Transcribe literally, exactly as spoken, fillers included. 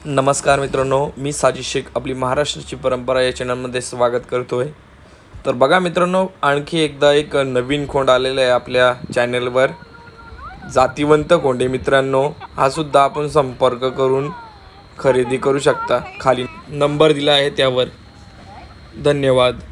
नमस्कार मित्रांनो, मी साजिद शेख आपली महाराष्ट्राची परंपरा या चॅनलमध्ये स्वागत करतोय। तर बघा मित्रांनो, आणखी एकदा एक नवीन खोंड आलेला आहे आपल्या चॅनलवर, जातिवंत खोंड मित्रांनो। हा सुद्धा आपण संपर्क करून खरेदी करू शकता, खाली नंबर दिला आहे त्यावर। धन्यवाद।